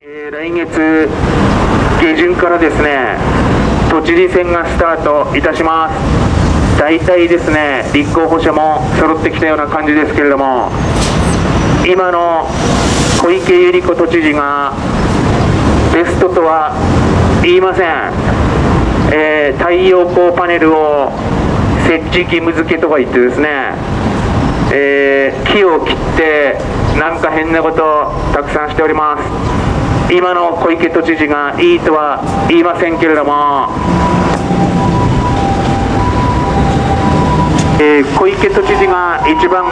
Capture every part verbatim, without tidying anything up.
えー、来月下旬からですね、都知事選がスタートいたします。大体ですね、立候補者も揃ってきたような感じですけれども、今の小池百合子都知事がベストとは言いません。えー、太陽光パネルを設置義務付けとか言ってですね、えー、木を切ってなんか変なことをたくさんしております。今の小池都知事がいいとは言いませんけれども、えー、小池都知事が一番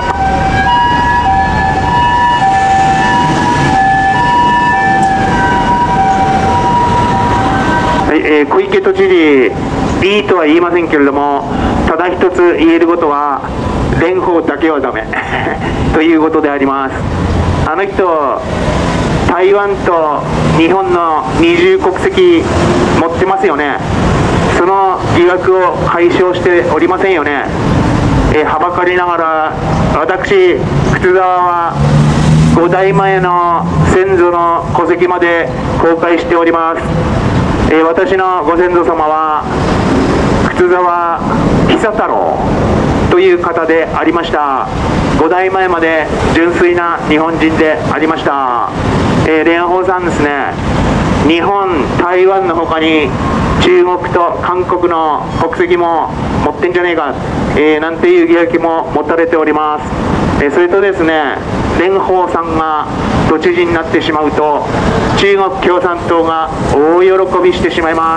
はい、えー、小池都知事いいとは言いませんけれども、ただ一つ言えることは蓮舫だけはダメということであります。あの人、台湾と日本の二重国籍持ってますよね。その疑惑を解消しておりませんよね。えー、はばかりながら、私靴沢はご代前の先祖の戸籍まで公開しております。えー、私のご先祖様は靴沢久太郎という方でありました。ご代前まで純粋な日本人でありました。えー、蓮舫さんですね、日本、台湾の他に中国と韓国の国籍も持ってんじゃねえか、えー、なんていう疑惑も持たれております。えー、それとですね、蓮舫さんが都知事になってしまうと中国共産党が大喜びしてしまいます。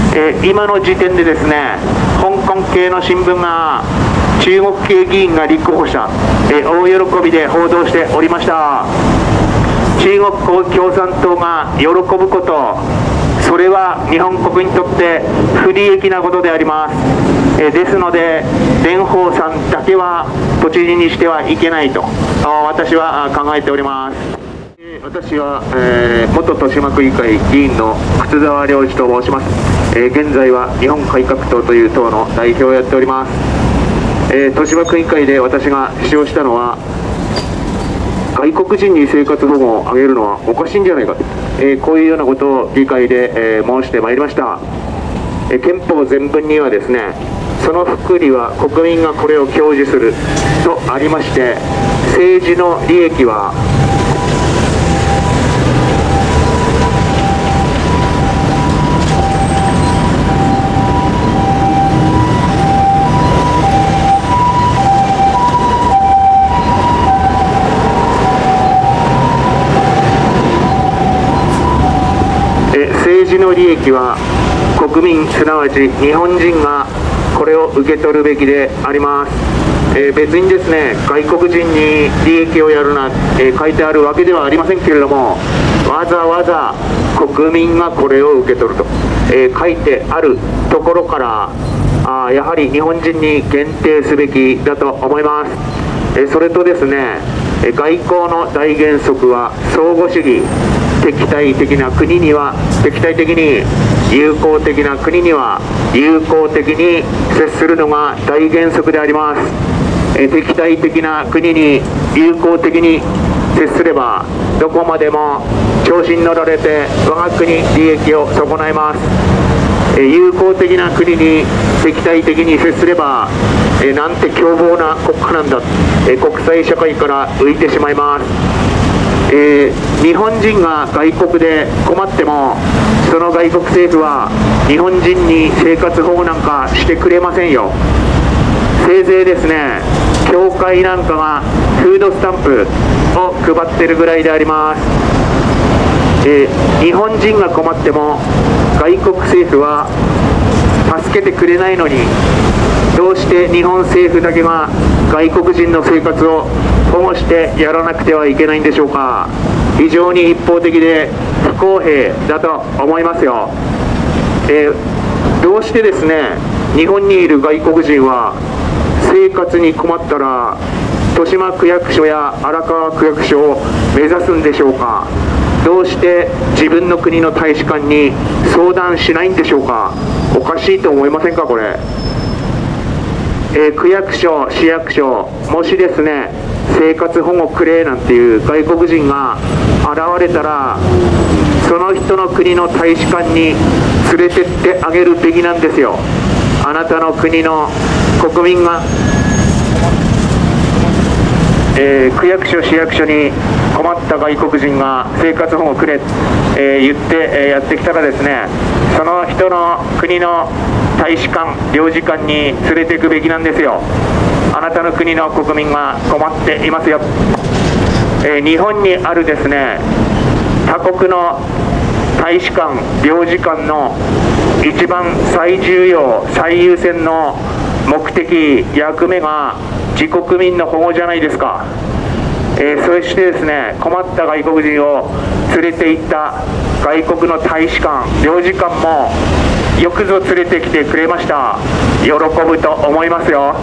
えー、今の時点でですね、香港系の新聞が中国系議員が立候補した、えー、大喜びで報道しておりました。中国共産党が喜ぶこと、それは日本国にとって不利益なことであります。えー、ですので蓮舫さんだけは都知事にしてはいけないと私は考えております。私は、えー、元豊島区議会議員の靴沢良一と申します。えー、現在は日本改革党という党の代表をやっております。えー、豊島区議会で私が主張したのは、外国人に生活保護を上げるのはおかしいんじゃないか、えー、こういうようなことを議会で、えー、申してまいりました。えー、憲法全文にはですね、その福利は国民がこれを享受するとありまして、政治の利益は政治の利益は国民、すなわち日本人がこれを受け取るべきであります。えー、別にですね、外国人に利益をやるな、えー、書いてあるわけではありませんけれども、わざわざ国民がこれを受け取ると、えー、書いてあるところから、あやはり日本人に限定すべきだと思います。えー、それとですね、外交の大原則は相互主義、敵対的な国には敵対的に、友好的な国には友好的に接するのが大原則であります。え敵対的な国に友好的に接すれば、どこまでも調子に乗られて我が国利益を損ないます。え友好的な国に敵対的に接すれば、えなんて凶暴な国家なんだ、え国際社会から浮いてしまいます。えー、日本人が外国で困っても、その外国政府は日本人に生活保護なんかしてくれませんよ。せいぜいですね、教会なんかがフードスタンプを配ってるぐらいであります。えー、日本人が困っても外国政府は助けてくれないのに、どうして日本政府だけが外国人の生活を保護してやらなくてはいけないんでしょうか。非常に一方的で不公平だと思いますよ。えー、どうしてですね、日本にいる外国人は生活に困ったら豊島区役所や荒川区役所を目指すんでしょうか。どうして自分の国の大使館に相談しないんでしょうか。おかしいと思いませんか、これ。えー、区役所、市役所、もしですね、 生活保護くれなんていう外国人が現れたら、その人の国の大使館に連れてってあげるべきなんですよ。あなたの国の国民が、えー、区役所市役所に困った外国人が生活保護くれ、えー、言って、えー、やってきたらですね、その人の国の大使館領事館に連れていくべきなんですよ。あなたの国の国民が困っていますよ。えー、日本にあるですね、他国の大使館領事館の一番最重要最優先の目的役目が自国民の保護じゃないですか。えー、そしてですね、困った外国人を連れて行った外国の大使館領事館もよくぞ連れてきてくれました。喜ぶと思いますよ。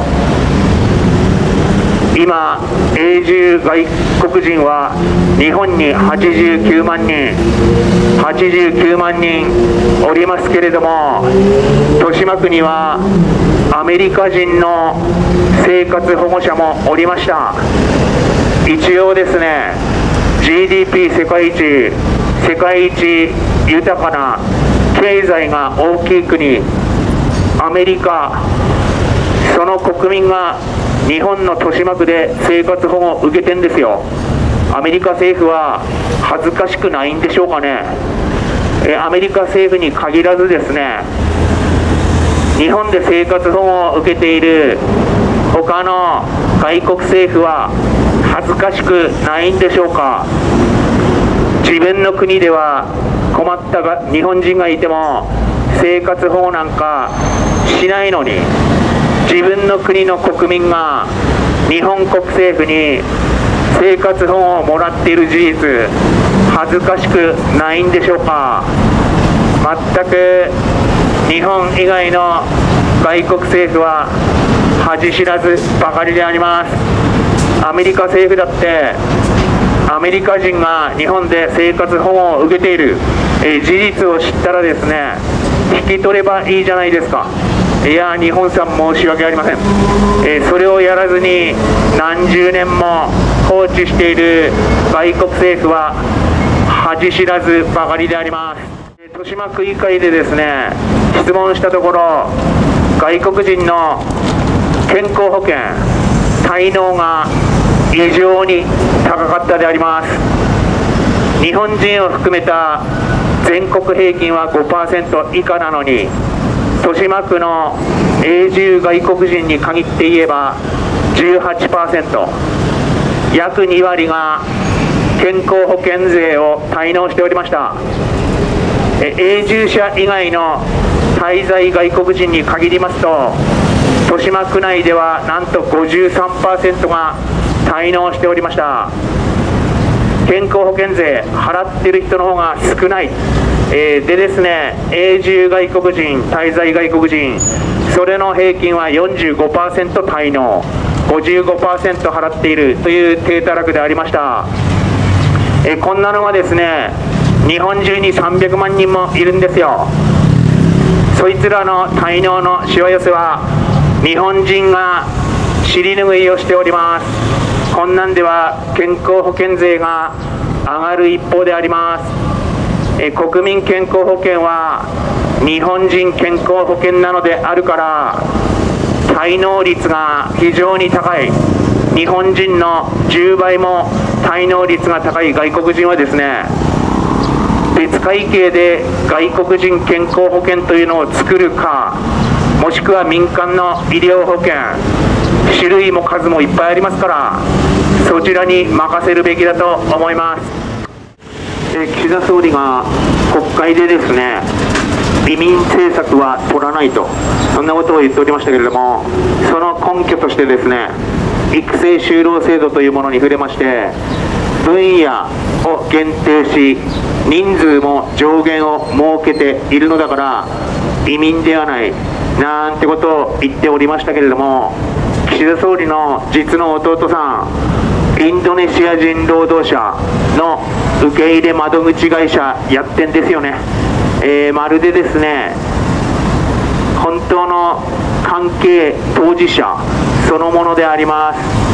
今、永住外国人は日本にはちじゅうきゅうまんにん、はちじゅうきゅうまんにんおりますけれども、豊島区にはアメリカ人の生活保護者もおりました。一応ですね、ジーディーピー 世界一、世界一豊かな経済が大きい国、アメリカ、その国民が日本の豊島区で生活保護を受けてんですよ。アメリカ政府は恥ずかしくないんでしょうかね。えアメリカ政府に限らずですね、日本で生活保護を受けている他の外国政府は恥ずかしくないんでしょうか。自分の国では困ったが日本人がいても生活保護なんかしないのに、自分の国の国民が日本国政府に生活保護をもらっている事実、恥ずかしくないんでしょうか。全く日本以外の外国政府は恥知らずばかりであります。アメリカ政府だってアメリカ人が日本で生活保護を受けている、えー、事実を知ったらですね、引き取ればいいじゃないですか。いや、日本さん申し訳ありません。えー、それをやらずに何十年も放置している外国政府は恥知らずばかりであります。豊島区議会でですね、質問したところ、外国人の健康保険滞納が異常に高かったであります。日本人を含めた全国平均は ごパーセント 以下なのに、豊島区の永住外国人に限って言えば じゅうはちパーセント、 約にわりが健康保険税を滞納しておりました。永住者以外の滞在外国人に限りますと、豊島区内ではなんと ごじゅうさんパーセント が滞納しておりました。健康保険税払ってる人の方が少ない、えー、でですね、永住外国人、滞在外国人、それの平均は よんじゅうごパーセント 滞納、ごじゅうごパーセント 払っているという低たらくでありました。えー、こんなのがですね、日本中にさんびゃくまんにんもいるんですよ。そいつらの滞納のしわ寄せは日本人が尻拭いをしております。こんなんでは健康保険税が上がる一方であります。え国民健康保険は日本人健康保険なのであるから滞納率が非常に高い。日本人のじゅうばいも滞納率が高い外国人はですね、別会計で外国人健康保険というのを作るか、もしくは民間の医療保険、種類も数もいっぱいありますから、そちらに任せるべきだと思います。え岸田総理が国会でですね、移民政策は取らないと、そんなことを言っておりましたけれども、その根拠としてですね、育成就労制度というものに触れまして、分野を限定し、人数も上限を設けているのだから移民ではないなんてことを言っておりましたけれども、岸田総理の実の弟さん、インドネシア人労働者の受け入れ窓口会社やってんですよね。えー、まるでですね、本当の関係当事者そのものであります。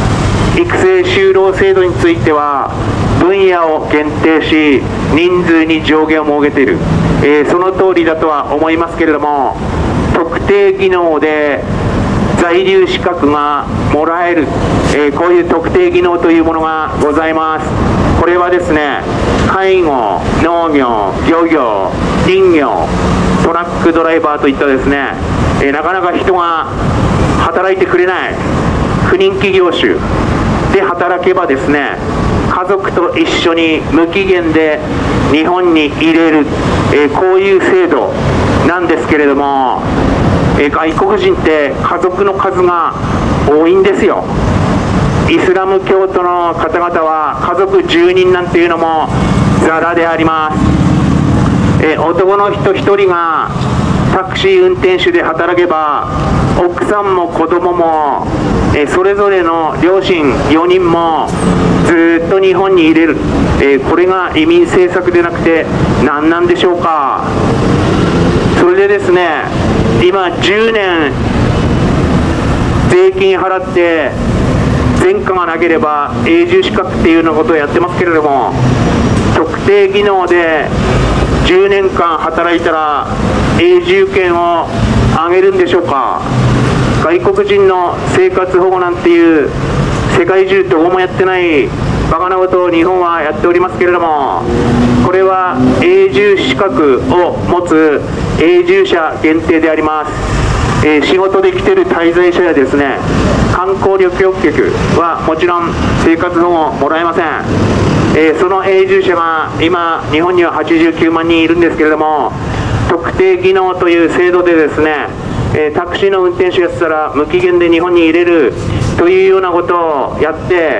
育成就労制度については分野を限定し人数に上限を設けている、えー、その通りだとは思いますけれども、特定技能で在留資格がもらえる、えー、こういう特定技能というものがございます。これはですね、介護、農業、漁業、林業、トラックドライバーといったですね、えー、なかなか人が働いてくれない不人気業種で働けばですね、家族と一緒に無期限で日本に入れる、えー、こういう制度なんですけれども、えー、外国人って家族の数が多いんですよ。イスラム教徒の方々は家族じゅうにんなんていうのもザラであります。えー、男の人ひとりがタクシー運転手で働けば、奥さんも子供も、えー、それぞれの両親よにんもずっと日本に入れる、えー、これが移民政策でなくて何なんでしょうか。それでですね、今じゅうねん税金払って前科がなければ永住資格っていうようなことをやってますけれども、特定技能でじゅうねんかん働いたら永住権をあげるんでしょうか。外国人の生活保護なんていう世界中どこもやってないバカなことを日本はやっておりますけれども、これは永住資格を持つ永住者限定であります。えー、仕事で来てる滞在者やですね、観光旅行客はもちろん生活保護もらえません。えー、その永住者が今日本にははちじゅうきゅうまんにんいるんですけれども、特定技能という制度でですね、えー、タクシーの運転手やってたら無期限で日本に入れるというようなことをやって、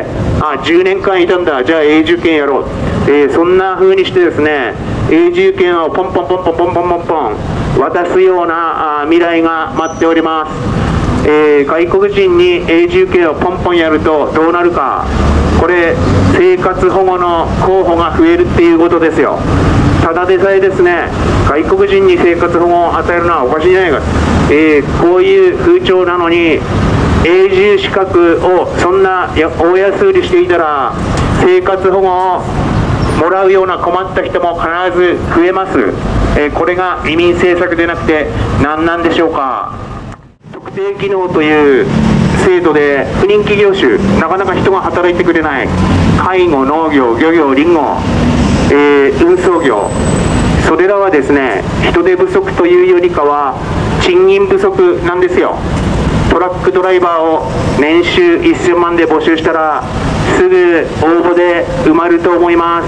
あ、じゅうねんかんいたんだ、じゃあ永住権やろう、えー、そんな風にしてですね、永住権をポンポンポンポンポンポンポンポン渡すようなあ未来が待っております。えー、外国人に永住権をポンポンやるとどうなるか、これ生活保護の候補が増えるっていうことですよ。ただでさえですね、外国人に生活保護を与えるのはおかしいんじゃないか、えー、こういう風潮なのに永住資格をそんな大安売りしていたら、生活保護をもらうような困った人も必ず増えます。えー、これが移民政策でなくて何なんでしょうか。特定技能という制度で不人気業種、なかなか人が働いてくれない介護、農業、漁業、林業、えー、運送業、それらはですね、人手不足というよりかは賃金不足なんですよ。トラックドライバーを年収せんまんで募集したらすぐ応募で埋まると思います。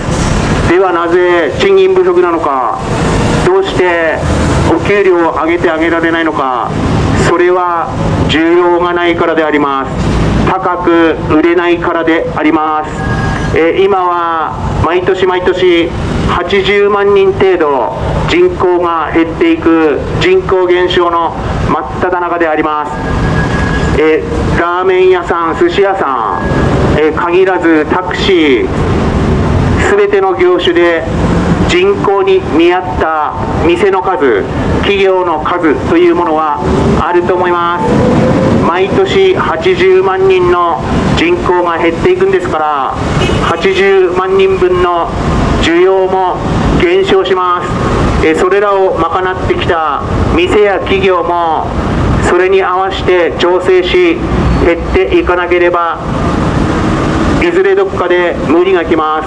ではなぜ賃金不足なのか、どうしてお給料を上げてあげられないのか、それは需要がないからであります。高く売れないからであります。えー、今は毎年毎年はちじゅうまんにん程度人口が減っていく人口減少の真っ只中であります。えー、ラーメン屋さん、寿司屋さん、えー、限らずタクシー、すべての業種で人口に見合った店の数、企業の数というものはあると思います。毎年はちじゅうまんにんの人口が減っていくんですから、はちじゅうまんにんぶんの需要も減少します。えそれらを賄ってきた店や企業もそれに合わせて調整し減っていかなければ、いずれどこかで無理がきます。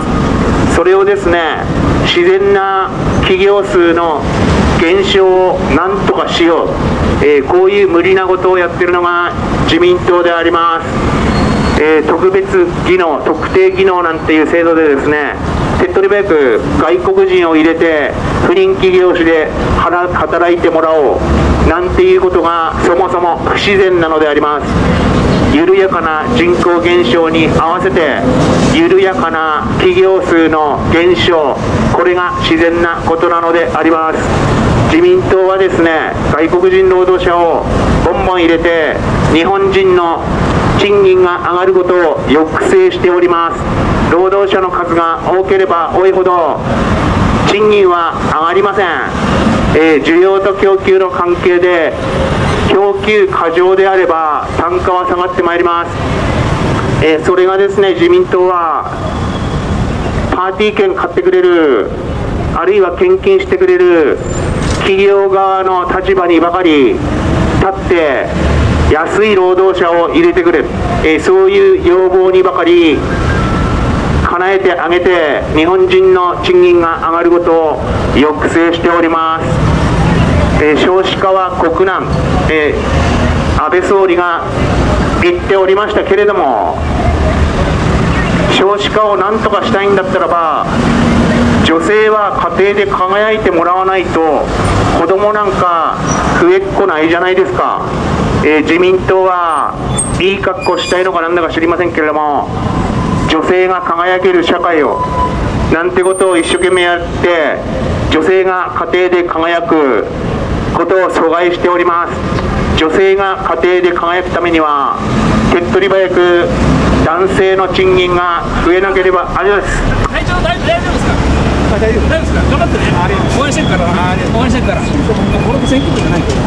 それをですね、自然な企業数の減少をなんとかしよう、えー、こういう無理なことをやっているのが自民党であります。えー、特別技能、特定技能なんていう制度でですね、手っ取り早く外国人を入れて不人気業種で働いてもらおうなんていうことがそもそも不自然なのであります。緩やかな人口減少に合わせて緩やかな企業数の減少、これが自然なことなのであります。自民党はですね、外国人労働者をボンボン入れて日本人の賃金が上がることを抑制しております。労働者の数が多ければ多いほど賃金は上がりません。えー、需要と供給の関係で供給過剰であれば単価は下がってまいります。 えー、それがですね、自民党はパーティー券買ってくれる、あるいは献金してくれる企業側の立場にばかり立って安い労働者を入れてくれる、えー、そういう要望にばかり叶えてあげて日本人の賃金が上がることを抑制しております。えー、少子化は国難、えー、安倍総理が言っておりましたけれども、少子化をなんとかしたいんだったらば、女性は家庭で輝いてもらわないと子供なんか増えっこないじゃないですか。えー、自民党はいい格好したいのかなんだか知りませんけれども、女性が輝ける社会をなんてことを一生懸命やって、女性が家庭で輝くことを阻害しております。女性が家庭で輝くためには手っ取り早く男性の賃金が増えなければありません。 会長、大丈夫ですか？大丈夫ですか？頑張ってね。応援してるから。応援してるから。これも選挙区じゃないけど。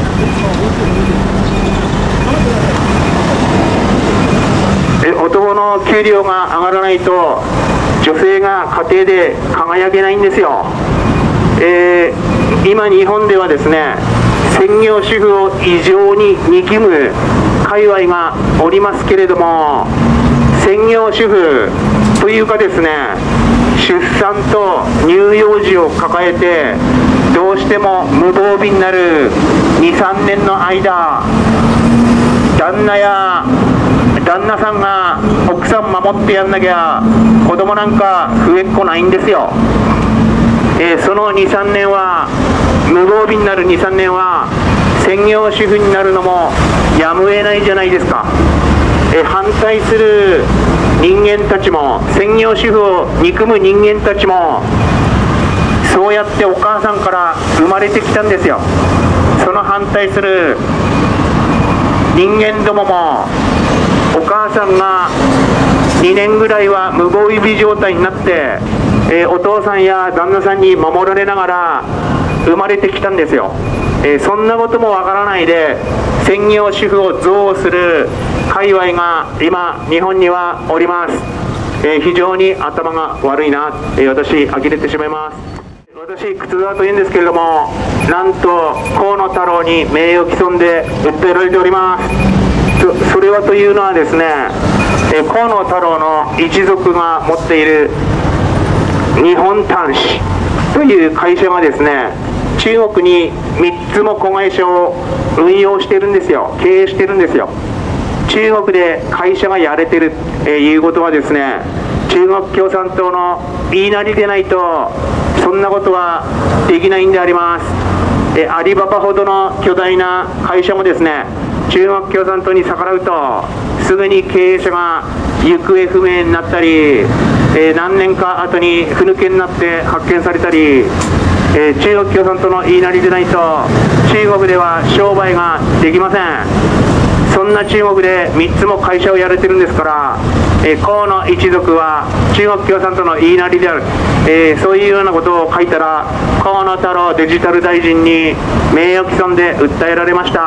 え、男の給料が上がらないと女性が家庭で輝けないんですよ。えー、今日本ではですね、専業主婦を異常に憎む界隈がおりますけれども、専業主婦というかですね、出産と乳幼児を抱えてどうしても無防備になるにさんねんの間、旦那や旦那さんが奥さん守ってやんなきゃ子供なんか増えっこないんですよ。えー、そのにさんねんは無防備になるにさんねんは専業主婦になるのもやむを得ないじゃないですか。えー、反対する人間たちも、専業主婦を憎む人間たちもそうやってお母さんから生まれてきたんですよ。その反対する人間どももお母さんがにねんぐらいは無防備状態になって、えー、お父さんや旦那さんに守られながら生まれてきたんですよ。えー、そんなこともわからないで専業主婦を憎悪する界隈が今日本にはおります。えー、非常に頭が悪いな、えー、私呆れてしまいます。私靴沢というんですけれども、なんと河野太郎に名誉毀損で訴えられております。そ, それはというのはですね、えー、河野太郎の一族が持っている日本端子という会社がですね、中国にみっつも子会社を運用してるんですよ。経営してるんですよ。中国で会社がやれてる、えー、いうことはですね、中国共産党の言いなりでないとそんなことはできないんであります。えー、アリババほどの巨大な会社もですね、中国共産党に逆らうとすぐに経営者が行方不明になったり、えー、何年か後にふぬけになって発見されたり、えー、中国共産党の言いなりでないと中国では商売ができません。そんな中国でみっつも会社をやれてるんですから、えー、河野一族は中国共産党の言いなりである、えー、そういうようなことを書いたら河野太郎デジタル大臣に名誉毀損で訴えられました。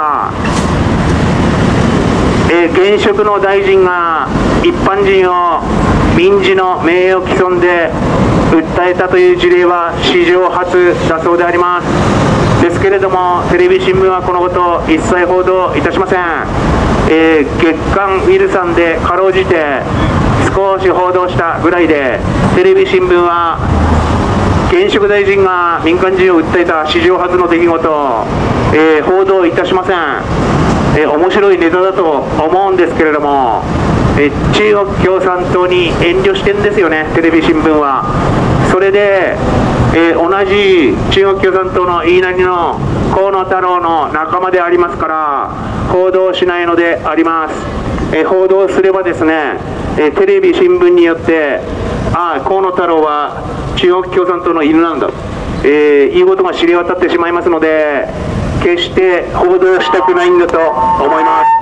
えー、現職の大臣が一般人を民事の名誉毀損で訴えたという事例は史上初だそうであります。ですけれどもテレビ新聞はこのことを一切報道いたしません。えー、月刊ウィルさんでかろうじて少し報道したぐらいで、テレビ新聞は現職大臣が民間人を訴えた史上初の出来事を、えー、報道いたしません。えー、面白いネタだと思うんですけれども、えー、中国共産党に遠慮してるんですよね、テレビ新聞は。それで、えー、同じ中国共産党の言いなりの河野太郎の仲間でありますから報道しないのであります。えー、報道すればですね、えー、テレビ新聞によってああ河野太郎は中国共産党の犬なんだ、えー、いうことが知れ渡ってしまいますので、決して報道したくないんだと思います。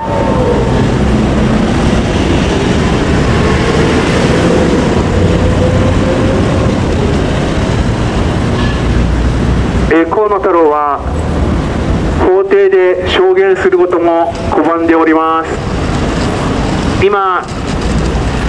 えー、河野太郎は法廷で証言することも拒んでおります。今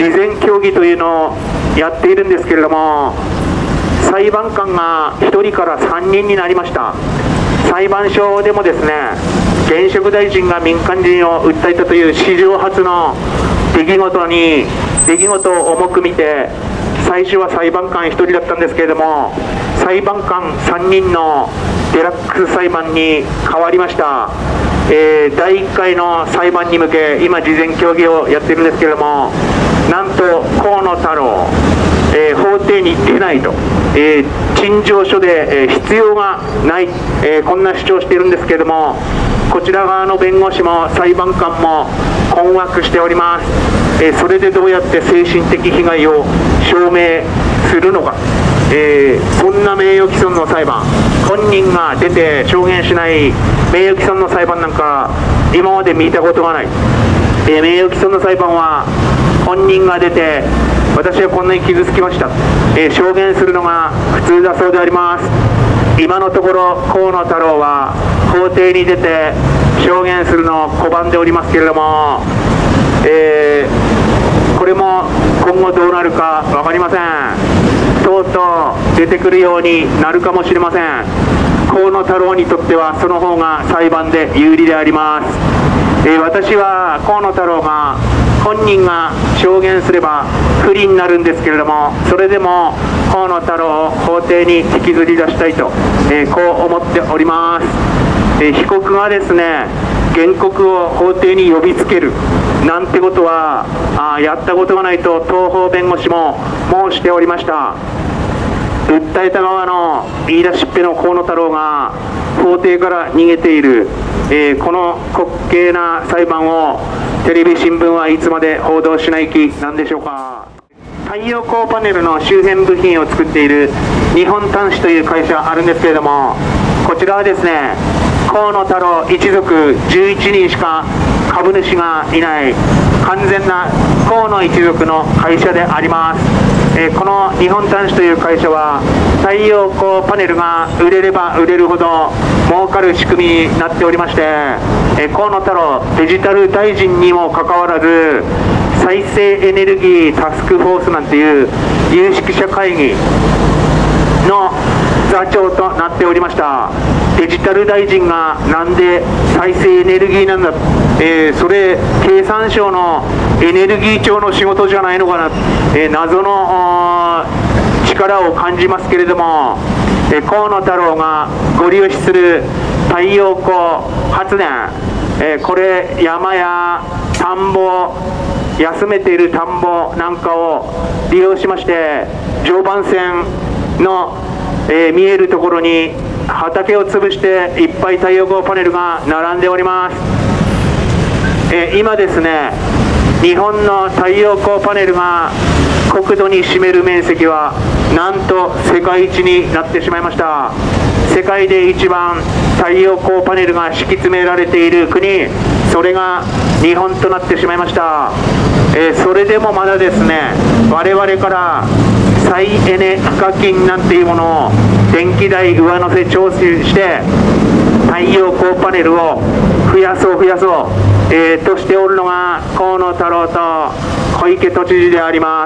事前協議というのをやっているんですけれども、裁判官がひとりからさんにんになりました。裁判所でもですね、現職大臣が民間人を訴えたという史上初の出来事に出来事を重く見て、最初は裁判官ひとりだったんですけれども、裁判官さんにんのデラックス裁判に変わりました。えー、だいいっかいの裁判に向け、今事前協議をやっているんですけれども、なんと河野太郎、えー、法廷に出ないと、えー、陳情書で、えー、必要がない、えー、こんな主張をしているんですけれども、こちら側の弁護士も裁判官も困惑しております。えー、それでどうやって精神的被害を証明するのか、えー、そんな名誉毀損の裁判、本人が出て証言しない名誉毀損の裁判なんか今まで見たことがない。えー、名誉毀損の裁判は本人が出て、私はこんなに傷つきました、えー、証言するのが普通だそうであります。今のところ河野太郎は法廷に出て証言するのを拒んでおりますけれども、えー、これも今後どうなるか分かりません。とうとう出てくるようになるかもしれません。河野太郎にとってはその方が裁判で有利であります。えー、私は河野太郎が本人が証言すれば不利になるんですけれども、それでも河野太郎を法廷に引きずり出したいと、えー、こう思っております。えー、被告がですね、原告を法廷に呼びつけるなんてことはあやったことがないと東方弁護士も申しておりました。訴えた側の言い出しっぺの河野太郎が法廷から逃げている、えー、この滑稽な裁判をテレビ新聞はいつまで報道しない気なんでしょうか。太陽光パネルの周辺部品を作っている日本端子という会社あるんですけれども、こちらはですね、河野太郎一族じゅういちにんしか株主がいない完全な河野一族の会社であります。えー、この日本端子という会社は太陽光パネルが売れれば売れるほど儲かる仕組みになっておりまして、えー、河野太郎デジタル大臣にもかかわらず再生エネルギータスクフォースなんていう有識者会議の座長となっておりました。デジタル大臣がなんで再生エネルギーなんだ、えー、それ経産省のエネルギー庁の仕事じゃないのかな、えー、謎の力を感じますけれども、えー、河野太郎がご利用しする太陽光発電、えー、これ山や田んぼ、休めている田んぼなんかを利用しまして、常磐線の、えー、見えるところに畑を潰していっぱい太陽光パネルが並んでおります。えー、今ですね、日本の太陽光パネルが国土に占める面積はなんと世界一になってしまいました。世界で一番太陽光パネルが敷き詰められている国、それが日本となってしまいました。えー、それでもまだですね、我々から再エネ賦課金なんていうものを電気代上乗せ徴収して太陽光パネルを増やそう増やそう、えー、としておるのが河野太郎と小池都知事であります。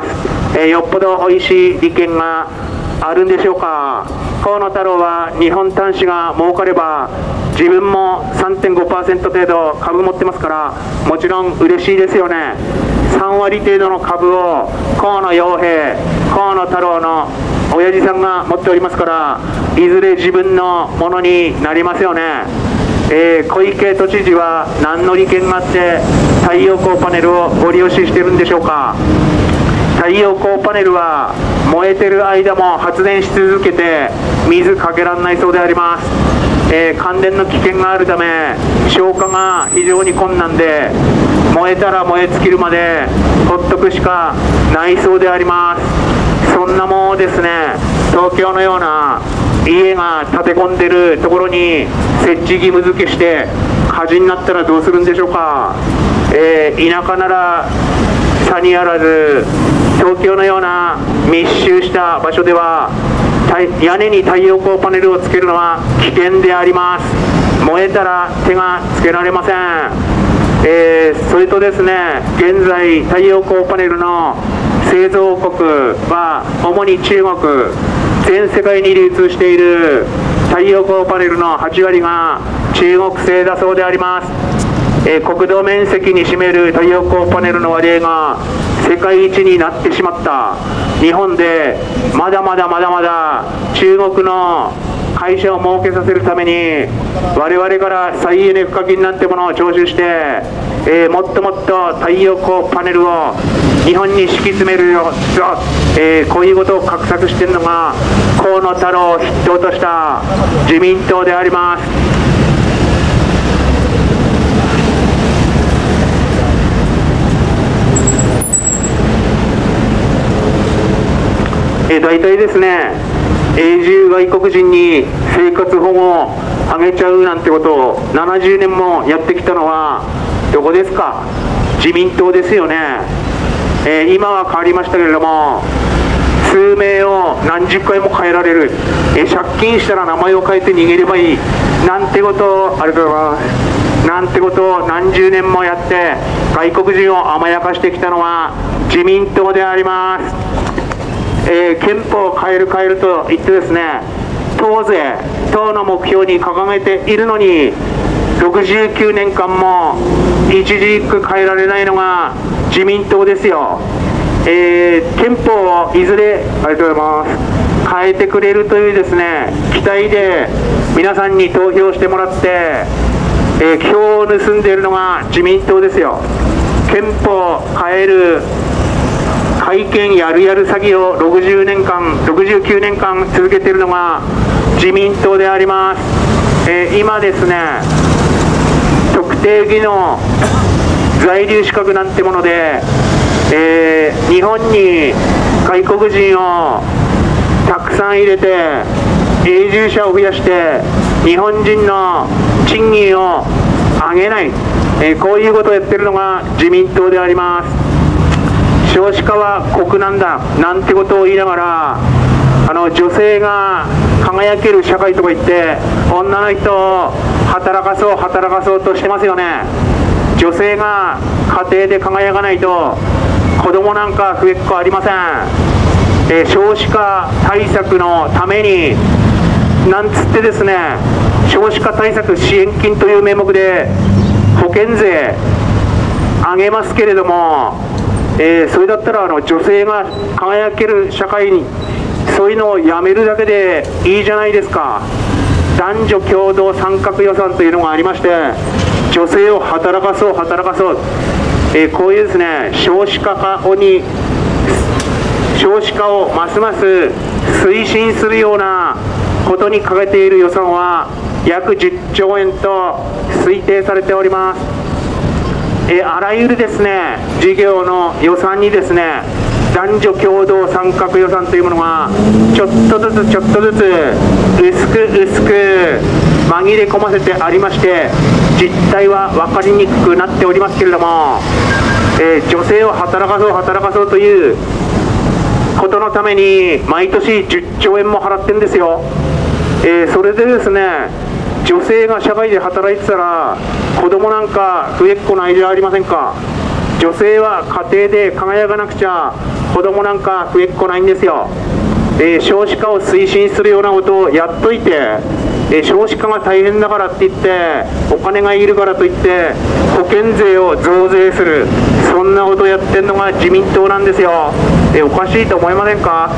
えー、よっぽどおいしい利権があるんでしょうか。河野太郎は日本端子が儲かれば自分も さんてんごパーセント 程度株持ってますから、もちろん嬉しいですよね。さんわり程度の株を河野洋平、河野太郎の親父さんが持っておりますから、いずれ自分のものになりますよね。えー、小池都知事は何の利権があって太陽光パネルをご利用ししてるんでしょうか。太陽光パネルは燃えてる間も発電し続けて水かけられないそうであります。えー、感電の危険があるため消火が非常に困難で、燃えたら燃え尽きるまでほっとくしかないそうであります。そんなものですね、東京のような家が建て込んでるところに設置義務付けして火事になったらどうするんでしょうか。えー、田舎ならさにあらず、東京のような密集した場所では屋根に太陽光パネルをつけるのは危険であります。燃えたら手がつけられません。 えー、それとですね、現在太陽光パネルの製造国は主に中国、全世界に流通している太陽光パネルのはち割が中国製だそうであります。えー、国土面積に占める太陽光パネルの割合が世界一になってしまった日本で、まだまだまだまだ中国の会社を儲けさせるために我々から再エネ賦課金なんてものを徴収して、えー、もっともっと太陽光パネルを日本に敷き詰めるよ、えー、こういうことを画策しているのが河野太郎を筆頭とした自民党であります。えー、大体ですね、永住外国人に生活保護をあげちゃうなんてことをななじゅうねんもやってきたのはどこですか？自民党ですよね。えー、今は変わりましたけれども、数名を何十回も変えられる、えー、借金したら名前を変えて逃げればいいなんてことを、ありがとうございます、なんてことを何十年もやって外国人を甘やかしてきたのは自民党であります。えー、憲法を変える変えると言ってですね、党税、党の目標に掲げているのにろくじゅうきゅうねんかんも一字一句変えられないのが自民党ですよ。えー、憲法をいずれ、ありがとうございます、変えてくれるというですね期待で皆さんに投票してもらって、えー、票を盗んでいるのが自民党ですよ。憲法を変える改憲やるやる詐欺をろくじゅうねんかん、ろくじゅうきゅうねんかん続けているのが自民党であります。えー、今ですね、特定技能在留資格なんてもので、えー、日本に外国人をたくさん入れて永住者を増やして日本人の賃金を上げない、えー、こういうことをやってるのが自民党であります。少子化は国難だなんてことを言いながら、あの女性が輝ける社会とか言って女の人を働かそう働かそうとしてますよね。女性が家庭で輝かないと子供なんか増えっこありません。えー、少子化対策のためになんつってですね、少子化対策支援金という名目で保険税上げますけれども、えー、それだったらあの女性が輝ける社会にそういうのをやめるだけでいいじゃないですか。男女共同参画予算というのがありまして、女性を働かそう働かそう、えー、こういうですね少子化化に少子化をますます推進するようなことにかけている予算は約じゅっちょうえんと推定されております。えあらゆるですね事業の予算にですね男女共同参画予算というものがちょっとずつちょっとずつ薄く薄く紛れ込ませてありまして、実態は分かりにくくなっておりますけれども、えー、女性を働かそう働かそうということのために毎年じゅっちょうえんも払ってるんですよ。えー、それでですね、女性が社会で働いてたら子供なんか増えっこないじゃありませんか。女性は家庭で輝かなくちゃ子供なんか増えっこないんですよ。えー、少子化を推進するようなことをやっといて、えー、少子化が大変だからって言ってお金がいるからといって保険税を増税する、そんなことをやってるのが自民党なんですよ。えー、おかしいと思いませんか。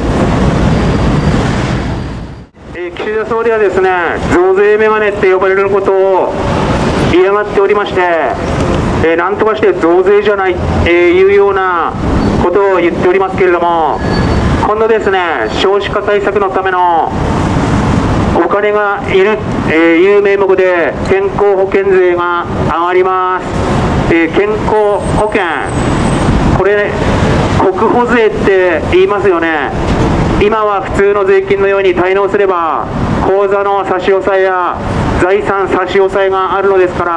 えー、岸田総理はですね、増税メガネって呼ばれることを嫌がっておりまして、えー、なんとかして増税じゃない、えー、いうようなことを言っておりますけれども、今度ですね、少子化対策のためのお金がいる、えー、いう名目で健康保険税が上がります。えー、健康保険、これ、ね、国保税って言いますよね。今は普通の税金のように滞納すれば口座の差し押さえや財産差し押さえがあるのですから、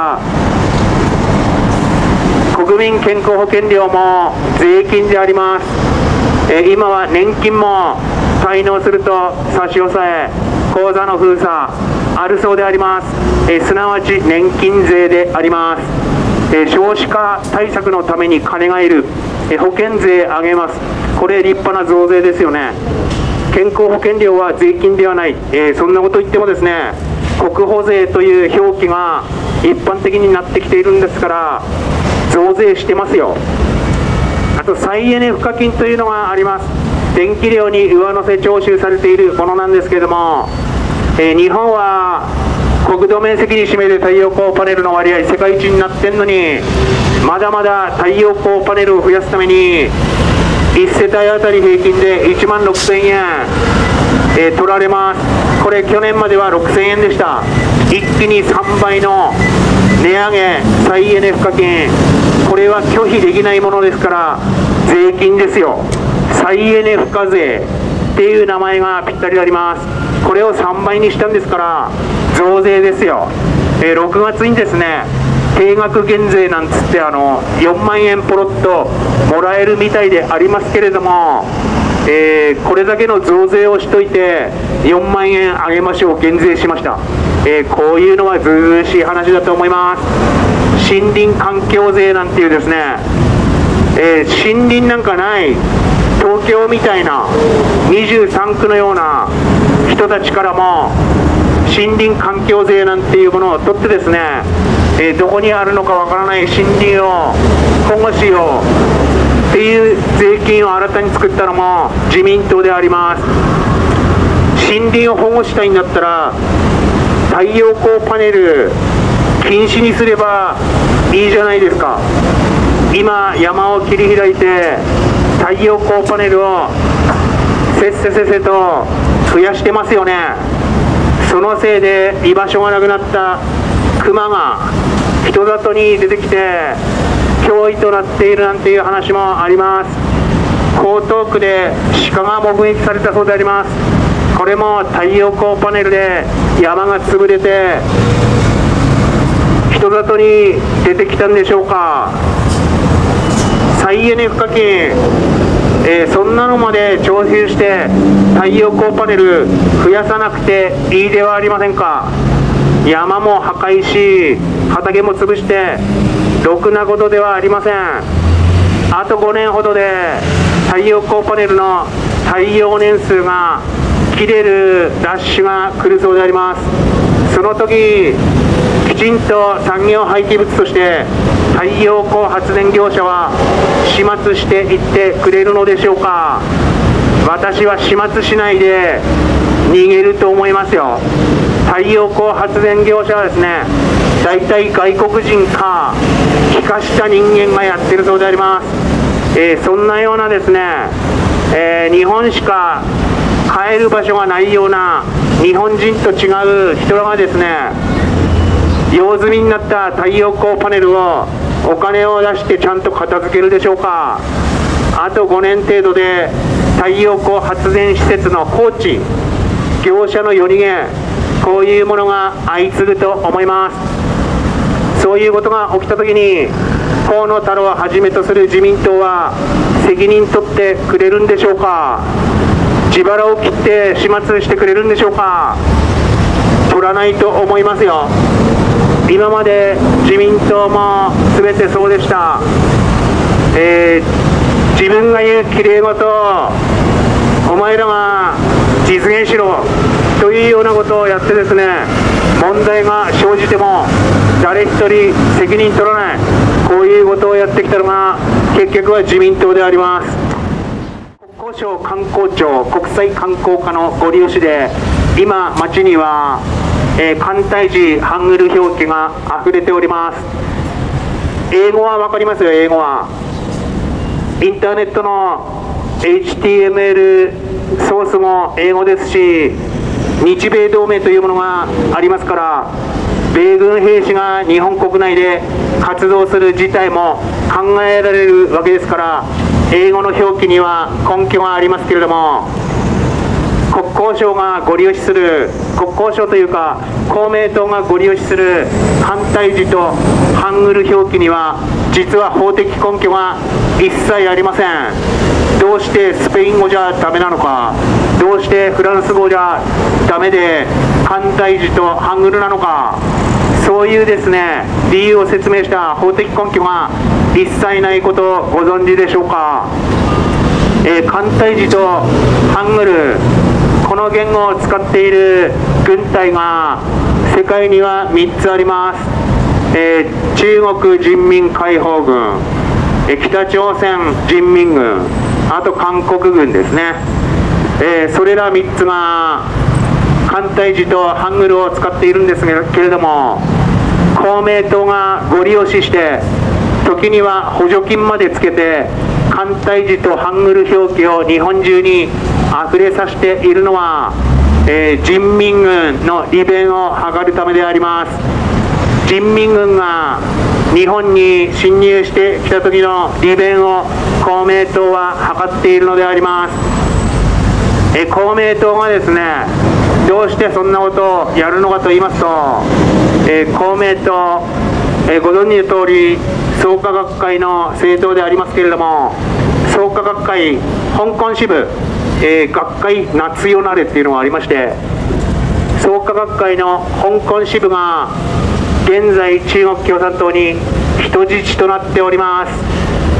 国民健康保険料も税金であります。えー、今は年金も滞納すると差し押さえ、口座の封鎖あるそうであります。えー、すなわち年金税であります。 えー、少子化対策のために金がいる、えー、保険税上げます。これ立派な増税ですよね。健康保険料は税金ではない、えー、そんなこと言ってもですね、国保税という表記が一般的になってきているんですから増税してますよ。あと再エネ賦課金というのがあります。電気料に上乗せ徴収されているものなんですけれども、えー、日本は国土面積に占める太陽光パネルの割合世界一になってんのに、まだまだ太陽光パネルを増やすためにいち世帯当たり平均でいちまんろくせんえん、えー、取られます。これ去年まではろくせんえんでした。一気にさんばいの値上げ、再エネ賦課金、これは拒否できないものですから税金ですよ。再エネ賦課税っていう名前がぴったりあります。これをさんばいにしたんですから増税ですよ。えー、ろくがつにですね、定額減税なんつってあのよんまんえんポロッともらえるみたいでありますけれども、えー、これだけの増税をしといてよんまんえん上げましょう、減税しました。えー、こういうのはずうずうしい話だと思います。森林環境税なんていうですね、えー、森林なんかない東京みたいなにじゅうさんくのような人たちからも森林環境税なんていうものを取ってですね、えー、どこにあるのかわからない森林を保護しようっていう税金を新たに作ったのも自民党であります。森林を保護したいんだったら太陽光パネル禁止にすればいいじゃないですか。今山を切り開いて太陽光パネルをせっせせっせと増やしてますよね。そのせいで居場所がなくなったクマが人里に出てきて脅威となっているなんていう話もあります。江東区で鹿が目撃されたそうであります。これも太陽光パネルで山が潰れて人里に出てきたんでしょうか。再エネ賦課金、えー、そんなのまで徴収して太陽光パネル増やさなくていいではありませんか。山も破壊し畑も潰してろくなことではありません。あとごねんほどで太陽光パネルの耐用年数が切れるラッシュが来るそうであります。その時きちんと産業廃棄物として太陽光発電業者は始末していってくれるのでしょうか。私は始末しないで逃げると思いますよ。太陽光発電業者はですね、大体外国人か帰化した人間がやってるそうであります。えー、そんなようなですね、えー、日本しか帰る場所がないような日本人と違う人らがですね、用済みになった太陽光パネルをお金を出してちゃんと片付けるでしょうか。あとごねん程度で太陽光発電施設の放置、業者の夜逃げ、こういうものが相次ぐと思います。そういうことが起きたときに河野太郎をはじめとする自民党は責任取ってくれるんでしょうか。自腹を切って始末してくれるんでしょうか。取らないと思いますよ。今まで自民党も全てそうでした。えー、自分が言うきれい事をお前らが実現しろというようなことをやってですね、問題が生じても誰一人責任取らない、こういうことをやってきたのが結局は自民党であります。国交省観光庁国際観光課のご利用しで今街にはえー、簡体字ハングル表記があふれております。英語は分かりますよ。英語はインターネットの エイチティーエムエル ソースも英語ですし、日米同盟というものがありますから、米軍兵士が日本国内で活動する事態も考えられるわけですから、英語の表記には根拠がありますけれども、国交省がご利用しする、国交省というか公明党がご利用しする反対字とハングル表記には実は法的根拠が一切ありません。どうしてスペイン語じゃダメなのか、どうしてフランス語じゃダメで反対字とハングルなのか、 そういうですね理由を説明した法的根拠が一切ないことをご存知でしょうか。えー、簡体字とハングル、この言語を使っている軍隊が世界にはみっつあります。えー、中国人民解放軍、えー、北朝鮮人民軍、あと韓国軍ですね。えー、それらみっつが簡体字とハングルを使っているんですけれども、公明党がご利用しして時には補助金までつけて簡体字とハングル表記を日本中にあふれさせているのは、えー、人民軍の利便を図るためであります。人民軍が日本に侵入してきた時の利便を公明党は図っているのであります。えー、公明党がですねどうしてそんなことをやるのかと言いますと、えー、公明党、えー、ご存知の通り創価学会の政党でありますけれども、創価学会香港支部、えー、学会夏よなれっていうのがありまして、創価学会の香港支部が現在中国共産党に人質となっております。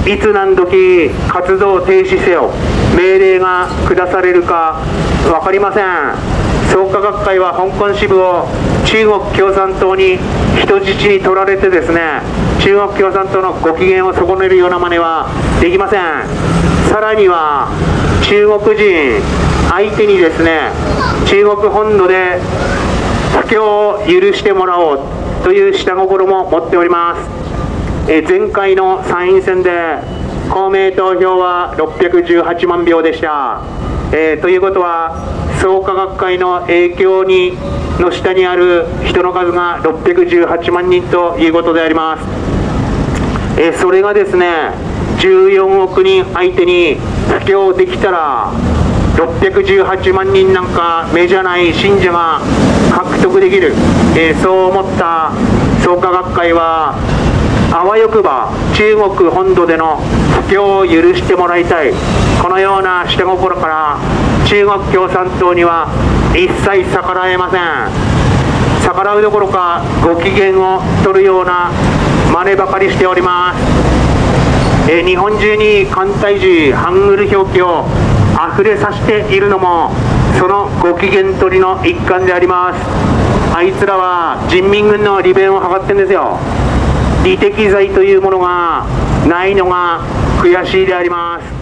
いつ何時活動停止せよ命令が下されるか分かりません。創価学会は香港支部を中国共産党に人質に取られてですね、中国共産党のご機嫌を損ねるような真似はできません。さらには中国人相手にですね中国本土で布教を許してもらおうという下心も持っております。え前回の参院選で公明党票はろっぴゃくじゅうはちまんひょうでした。えー、ということは創価学会の影響にの下にある人の数がろっぴゃくじゅうはちまんにんということであります。えー、それがですねじゅうよんおくにん相手に布教できたらろっぴゃくじゅうはちまんにんなんか目じゃない信者が獲得できる、えー、そう思った創価学会はあわよくば中国本土での布教を許してもらいたい、このような下心から中国共産党には一切逆らえません。逆らうどころかご機嫌を取るような真似ばかりしております。えー、日本中に簡体字ハングル表記をあふれさせているのもそのご機嫌取りの一環であります。あいつらは人民軍の利便を図ってんですよ。利敵罪というものがないのが悔しいであります。